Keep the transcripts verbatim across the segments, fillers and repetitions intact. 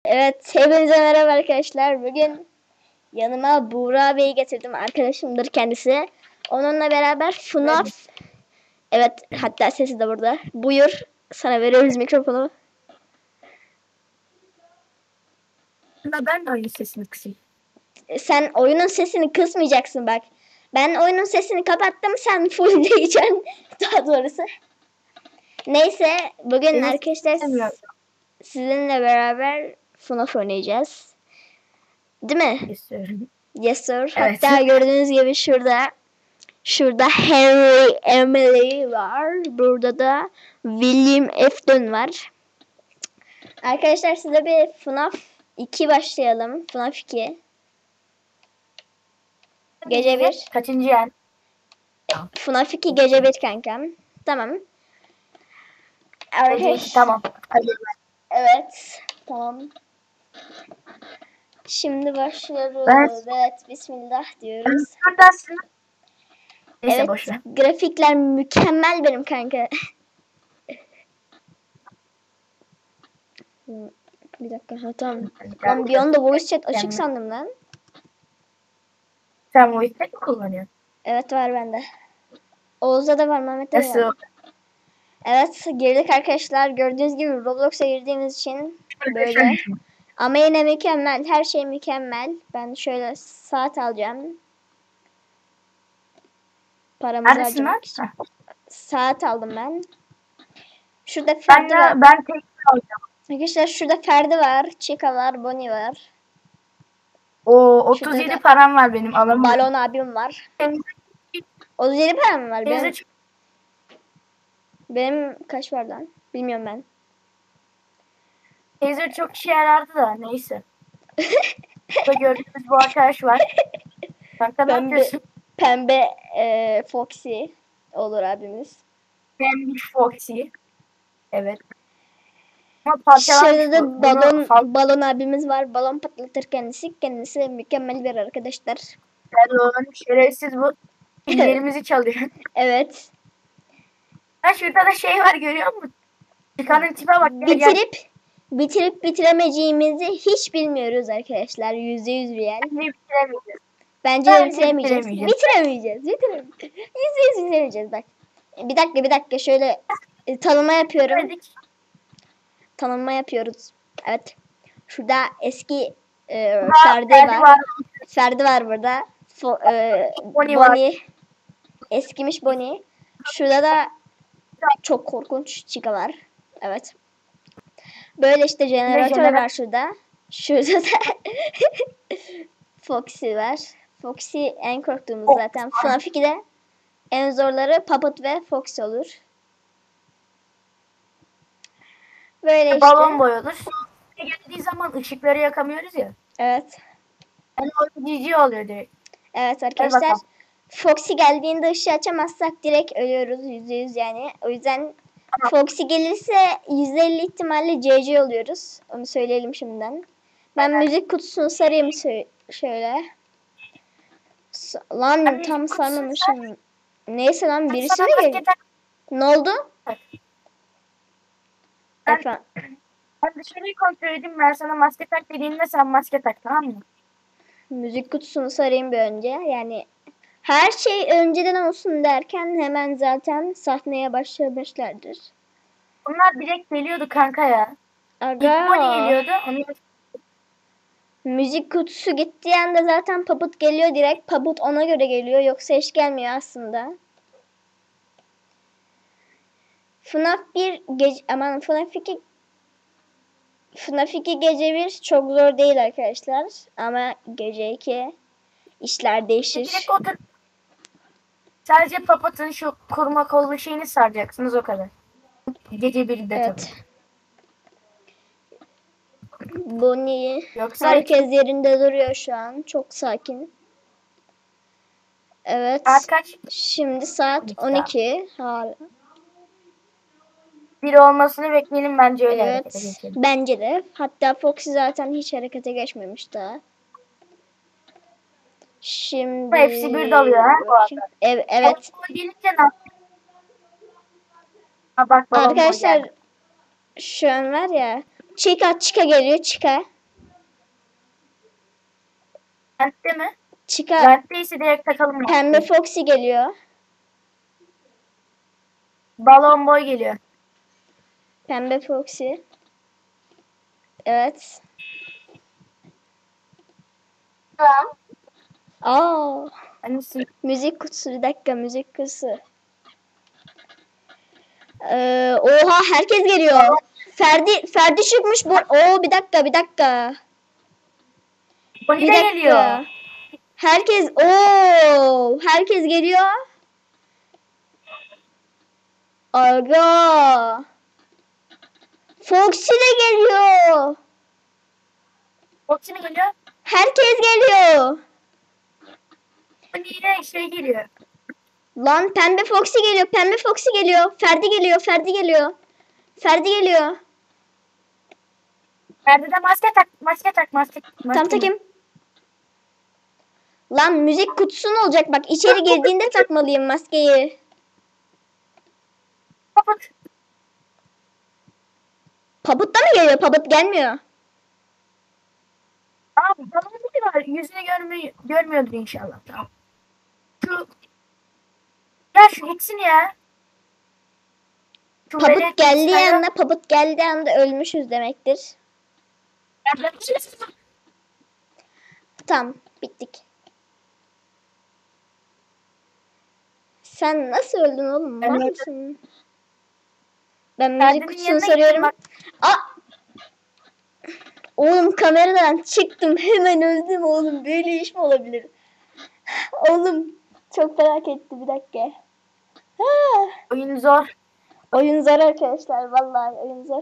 Evet, hepinize merhaba arkadaşlar. Bugün yanıma Buğra Bey'i getirdim. Arkadaşımdır kendisi. Onunla beraber F N A F... Evet, hatta sesi de burada. Buyur, sana veriyoruz mikrofonu. Ben de oyun sesini kısayım. Sen oyunun sesini kısmayacaksın bak. Ben oyunun sesini kapattım, sen full diyeceksin. Daha doğrusu. Neyse, bugün Benim arkadaşlar sizinle beraber F N A F oynayacağız. Değil mi? istiyorum. Yes sir. Evet. Hatta gördüğünüz gibi şurada şurada Harry, Emily var. Burada da William Afton var. Arkadaşlar size bir F N A F iki başlayalım. F N A F iki. Gece bir. Kaçıncı yer? F N A F iki gece bir kankam. Tamam. Gece iki tamam. Hadi. Evet. Tamam. Şimdi başlıyoruz. Ben... Evet. Bismillah diyoruz. Neredesin? Neyse Evet. boşver. Grafikler mükemmel benim kanka. Bir dakika. Ha, tamam. Lan bir anda voice chat açık sandım lan. Sen voice chat mi kullanıyorsun? Evet var bende. Oğuz'da da var, Mehmet'te de Nasıl? var. Evet girdik arkadaşlar. Gördüğünüz gibi Roblox'a girdiğimiz için böyle. Ama yine mükemmel. Her şey mükemmel. Ben şöyle saat alacağım. Paramızı Neredesin lan? harcamak için. Saat aldım ben. Şurada Ben Ferdi var. de, ben tek alacağım. Arkadaşlar şurada Ferdi var. Chica var. Bonnie var. O otuz yedi Şurada da param var benim alamıyorum. Balon abim var. otuz yedi param var. Benim, Teyze benim kaç var lan? Bilmiyorum ben. Teyze çok işe yarardı da neyse. Burada gördüğünüz bu arkadaş var. Kanka ne Pembe, yapıyorsun? pembe e, Foxy olur abimiz. Pembe Foxy. Evet. Ama parçalanmış Şurada da bu. balon, Bunu fal- balon abimiz var. Balon patlatır kendisi. Kendisi mükemmel bir arkadaşlar. Yani olan şerefsiz bu. Pillerimizi çalıyor. Evet. Ha şurada da şey var görüyor musun? Çıkanın tipe bak. Gel, gel. Bitirip bitirip bitiremeyeceğimizi hiç bilmiyoruz arkadaşlar. Yüzde yüz real. Bence bitiremeyeceğiz. Bence de Bence bitiremeyeceğiz. bitiremeyeceğiz. Bitiremeyeceğiz. Bitiremeyeceğiz. Yüzde yüz bitiremeyeceğiz bak. Bir dakika bir dakika şöyle e, tanıma yapıyorum. Dedik. Tanınma yapıyoruz. Evet. Şurada eski e, Ha, Ferdi Ferdi var. var. Ferdi var burada. Fo, e, Bonnie var. Bonnie. Eskimiş Bonnie. Şurada da çok korkunç Chica var. Evet. Böyle işte jeneratör jeneratör. var şurada. Şurada da Foxy var. Foxy en korktuğumuz Fox zaten. F N A F ikide en zorları Puppet ve Foxy olur. Böyle işte. Balon boyuyoruz. Geldiği zaman ışıkları yakamıyoruz ya. Evet. Yani o cici oluyor direkt. Evet Hadi arkadaşlar. bakalım. Foxy geldiğinde ışığı açamazsak direkt ölüyoruz yüzde yüz yani. O yüzden Foxy gelirse yüzde elli ihtimalle C C oluyoruz. Onu söyleyelim şimdiden. Ben Evet. müzik kutusunu sarayım şöyle. S- Lan Ben tam müzik kutusunu sarmamışım. Neyse lan birisi Sana mi maske geldi? tak. Ne oldu? Ben, Efendim. ben dışarıyı kontrol edeyim. Ben sana maske tak dediğimde sen maske tak, tamam mı? Müzik kutusunu sarayım bir önce. Yani her şey önceden olsun derken hemen zaten sahneye başlamışlardır. Bunlar direkt geliyordu kanka ya. İlk Bonnie Aga. geliyordu. Onu... Müzik kutusu gittiği anda zaten Puppet geliyor direkt. Puppet ona göre geliyor. Yoksa hiç gelmiyor aslında. F N A F bir gece... Aman F N A F iki... F N A F iki gece bir çok zor değil arkadaşlar. Ama gece iki işler değişir. Direkt otur. Sadece Papat'ın şu kurma kollu şeyini saracaksınız o kadar. Gece birde Evet. tabii. Bonnie. Yoksa Herkes yerinde duruyor şu an. Çok sakin. Evet. saat kaç? Şimdi saat on iki on iki. Hala. Biri olmasını bekleyelim, bence öyle harekete Evet. geçelim. Bence de. Hatta Foxy zaten hiç harekete geçmemiş daha. Şimdi... Bu hepsi bir dalıyor ha bu arada. Ev, evet. Balon boy gelince ne yapayım? Ha bak balon boy Arkadaşlar geldi. şu an var ya. Chica Chica geliyor Chica. Vent'te mi? Çıkar. Vent'teyse direkt takalım. Pembe Foxy geliyor. Balon boy geliyor. Pembe Foxy. Evet. Aa, Hani sil- müzik kutusu. Bir dakika, müzik kutusu. Ee, oha, herkes geliyor. Ferdi Ferdi çıkmış bu. Oo, bir dakika, bir dakika. Bonnie Bir de dakika. geliyor. Herkes oo, herkes geliyor. Aga. Foxy de geliyor. Foxy mi geliyor? Herkes geliyor. Bonnie'yle şey geliyor. Lan pembe Foxy geliyor. Pembe Foxy geliyor. Ferdi geliyor. Ferdi geliyor. Ferdi geliyor. Ferdi'de maske tak. Maske tak. Maske, maske Tam takayım. Lan müzik kutusu ne olacak? Bak, içeri girdiğinde takmalıyım maskeyi. Kapat. Pabut da mı geliyor? Pabut gelmiyor. Aa, balon boy var. Yüzünü görmüyor, görmüyordur inşallah. Tamam. Şu ya şu gitsin ya. Şu velet Pabut geldiği gitsin, anda, pabut geldiği anda ölmüşüz demektir. aynen. Tamam, bittik. Sen nasıl öldün oğlum? Ben Var öldüm. mısın? Ben müzik Ferdi'nin kutusunu yanına gittim soruyorum. bak. Aa! Oğlum, kameradan çıktım. Hemen öldüm oğlum. Böyle iş mi olabilir? Oğlum, çok felaket etti, bir dakika. Ha! Oyun zor. Oyun zor arkadaşlar. Vallahi oyun zor.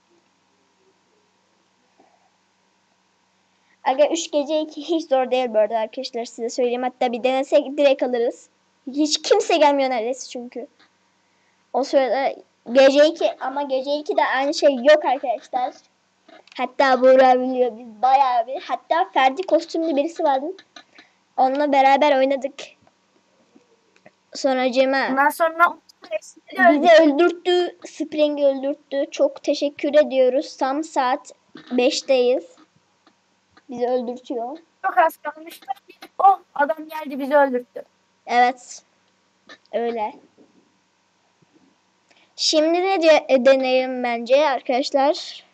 Aga, üç gece iki hiç zor değil bu arada arkadaşlar, size söyleyeyim. Hatta bir denesek direkt alırız. Hiç kimse gelmiyor neredeyse çünkü. O sırada gece iki, ama gece iki de aynı şey yok arkadaşlar. Hatta Buğra biliyor, biz bayağı bir. Hatta Ferdi kostümlü birisi vardı. Onunla beraber oynadık. Sonracığıma Ondan sonra bizi öldürttü. Spring'i öldürttü. Çok teşekkür ediyoruz. Tam saat beşteyiz. Bizi öldürtüyor. çok az kalmıştı. Oh, adam geldi bizi öldürttü. Evet. Öyle. Şimdi ne de- e, deneyelim bence arkadaşlar?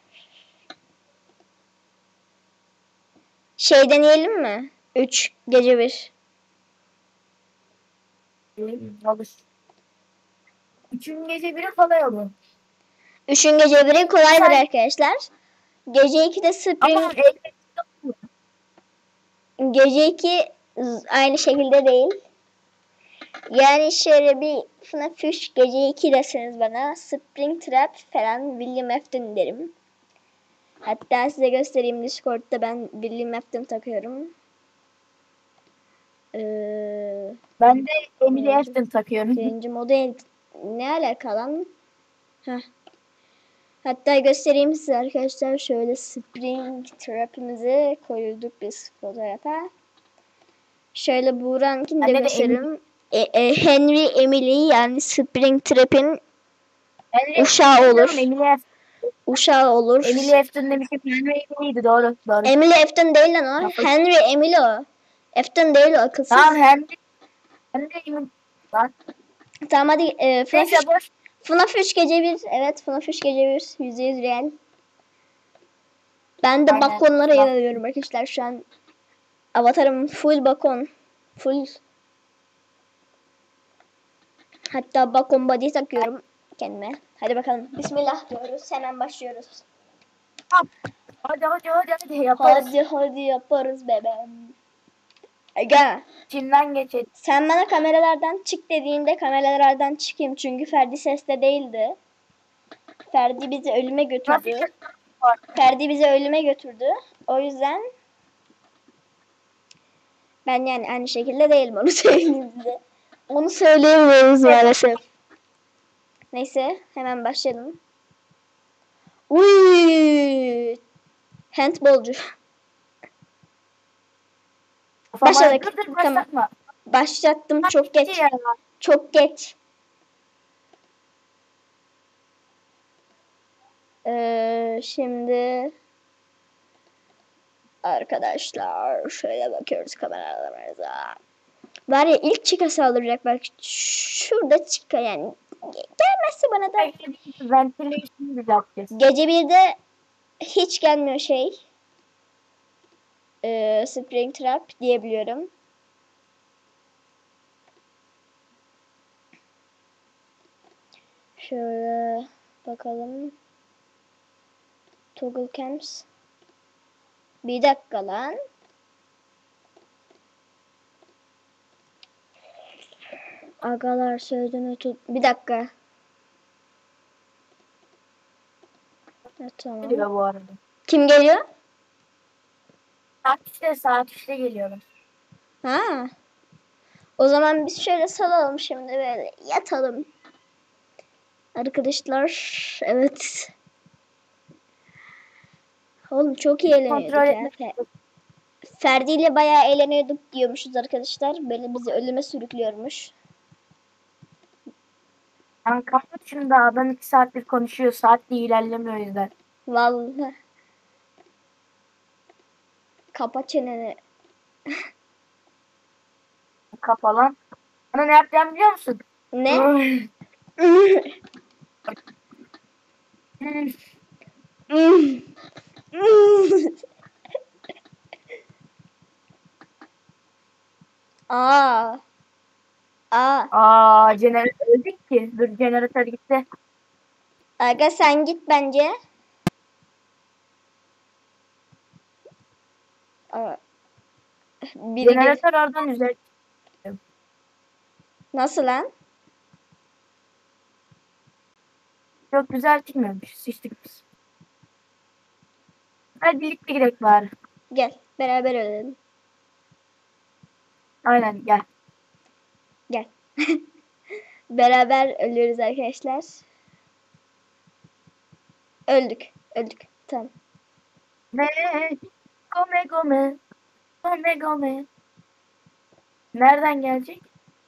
Şey deneyelim mi? üç gece bir. Olur. Üçün gece biri kolay olur. üçün gece biri kolaydır Sen- arkadaşlar. Gece ikide Ama Spring, evde gece iki z- aynı şekilde değil. Yani şöyle bir F N A F üç gece iki deseniz bana Spring Trap falan William Afton derim. Hatta size göstereyim, Discord'da ben William Afton takıyorum. Ee, ben de Emily Evet. Ashton takıyorum. birinci model ne alaka lan? Heh. Hatta göstereyim size arkadaşlar. Şöyle Spring Trap'imizi koyduk biz fotoğrafa. Şöyle Buğra'nkini de Bende de gösterelim. E, e, Henry Emily, yani Spring Trap'in Emily uşağı Ashton olur. diyorum, Emily Ashton. Uşağı olur. Emily Ashton demişim. Henry Emily'ydi, doğru. Doğru. Emily Afton değil lan o. Kafa- Henry Emily o. Afton değil o, akılsız. Tamam, Tamam, Henry. Henry Emily. Lan. hadi e, F N A F Neyse üç, boş. F N A F üç gece bir. Evet, F N A F üç gece bir. yüzde yüz real. Ben de Aynen. balkonlara Bak. inanıyorum arkadaşlar şu an. Avatarım full balkon. Full. Hatta balkon body takıyorum kendime. Hadi bakalım. Bismillah diyoruz. Hemen başlıyoruz. Hadi hadi hadi hadi yaparız. Hadi hadi yaparız bebeğim. Aga, İçinden geçelim. sen bana kameralardan çık dediğinde kameralardan çıkayım. Çünkü Ferdi seste değildi. Ferdi bizi ölüme götürdü. Ferdi bizi ölüme götürdü. O yüzden ben yani aynı şekilde değilim, onu söyleyeyim size. Onu söyleyemiyoruz maalesef. Neyse, hemen başlayalım. Uy! Handbolcu. Başladık. Dur dur Tamam. başlatma. Başlattım, çok geç. Ya. Çok geç. Ee, şimdi Arkadaşlar şöyle bakıyoruz kameralarımıza. Var ya ilk Chica saldıracak bak. Şurada Chica yani. Gelmezse bana da. Ventilation düzelteceğiz. Gece birde hiç gelmiyor şey. Ee, Springtrap diyebiliyorum. Şöyle bakalım. Toggle Camps. Bir dakika lan. Agalar sözünü tut. Bir dakika. Evet, tamam. Geliyor bu arada. Kim geliyor? Saat işte saat üçte geliyorum. Ha. O zaman biz şöyle salalım şimdi böyle yatalım. Arkadaşlar evet. Oğlum çok iyi eğleniyorduk Kontrol ya. etmek. Fe- Ferdi ile bayağı eğleniyorduk diyormuşuz arkadaşlar. Böyle bizi ölüme sürüklüyormuş. Yani kapat şunu da adam iki saattir konuşuyor. Saat de ilerlemiyor o yüzden. Vallahi. Kapa çeneni. Kapa lan. Bana ne yapacağımı biliyor musun? Ne? Aa. Aa. Aa, jeneratör öldük ki. Dur jeneratör gitti. Aga sen git bence. Aa. Biri gel- Jeneratör oradan üzeri. Nasıl lan? Çok güzel çıkmıyormuş. Sıçtık biz. Hadi birlikte gidelim bari. Gel. Beraber ölelim. Aynen gel. Gel. Beraber ölüyoruz arkadaşlar. Öldük. Öldük. Tamam. Ne? Gome gome. Gome gome. Nereden gelecek?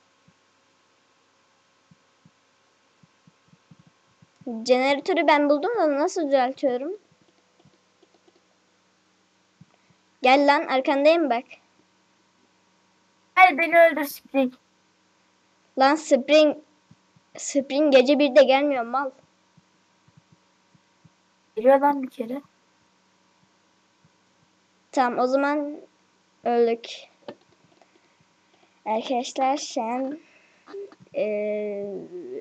Jeneratörü ben buldum da nasıl düzeltiyorum? Gel lan arkandayım bak. Hadi beni öldür Spring. Lan Spring Spring gece birde gelmiyor mal. Geliyor lan bir kere. Tamam o zaman öldük. Arkadaşlar sen eee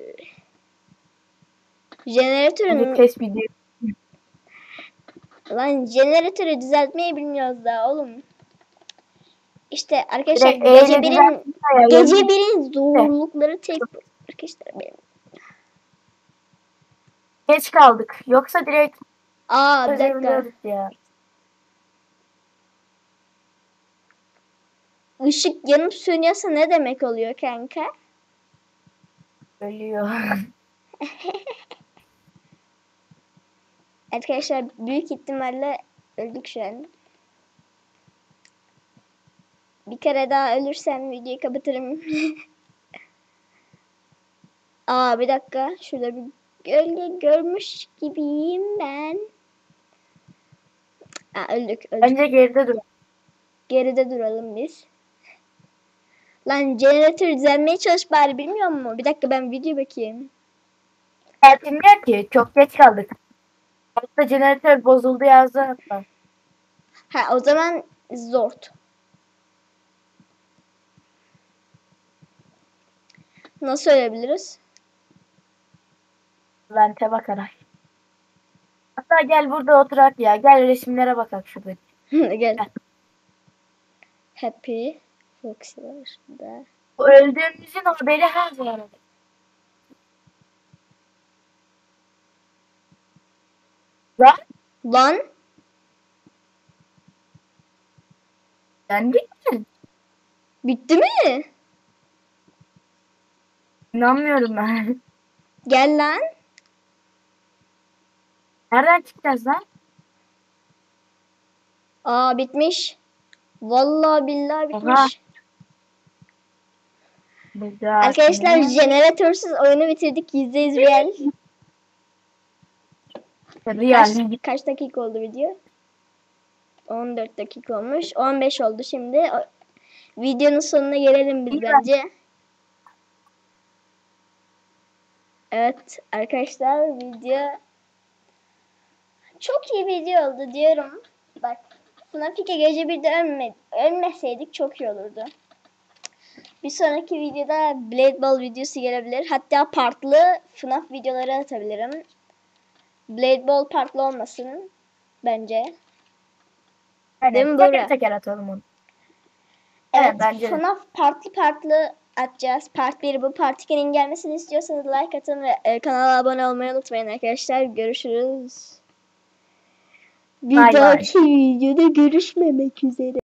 Hadi jeneratörün kes videoyu. lan jeneratörü düzeltmeyi bilmiyoruz daha oğlum. İşte arkadaşlar Direkt gece eyle birin düzeltmiş ayarlarını. gece birin zorlukları tek arkadaşlar benim. Geç kaldık. Yoksa direkt Aa bir dakika. çözebiliyorduk ya. Işık yanıp sönüyorsa ne demek oluyor kanka? Ölüyor. Arkadaşlar büyük ihtimalle öldük şu an. Bir kere daha ölürsem videoyu kapatırım. Aa bir dakika. Şurada bir gölge görmüş gibiyim ben. Aa öldük öldük. Bence geride dur. Geride duralım biz. Lan jeneratör düzelmeye çalış bari bilmiyor musun? Bir dakika ben video bakayım. Evet, bilmiyor ki. Çok geç kaldık. Hatta jeneratör bozuldu yazdı hatta. Ha o zaman zort. Nasıl ölebiliriz? Vente bakarak. Hatta gel burada oturak ya. Gel resimlere bakak şurada. Gel. Happy Foxy var şurada. O öldüğümüzün haberi her bu arada. Lan Lan yendik mi? bitti mi? İnanmıyorum ben. Gel lan. Nereden çıkacağız lan? Aa bitmiş. Vallahi billahi bitmiş. Oha. Burada Arkadaşlar aslında jeneratörsüz oyunu bitirdik. yüzde yüz real. Kaç, real. kaç dakika oldu video? on dört dakika olmuş. on beş oldu şimdi. O- Videonun sonuna gelelim biz İyi bence. Evet arkadaşlar, video çok iyi video oldu diyorum. Bak, FNAF iki gece bir de ölme, ölmeseydik çok iyi olurdu. Bir sonraki videoda Blade Ball videosu gelebilir. Hatta partlı FNAF videoları atabilirim. Blade Ball partlı olmasın bence. Aynen. Değil mi Teker Buğra? teker atalım onu. Evet, Evet, bence de. FNAF partlı partlı atacağız. Part bir bu. Part iki'nin gelmesini istiyorsanız like atın ve e, kanala abone olmayı unutmayın arkadaşlar. Görüşürüz. Bir Bay bay. dahaki videoda görüşmemek üzere.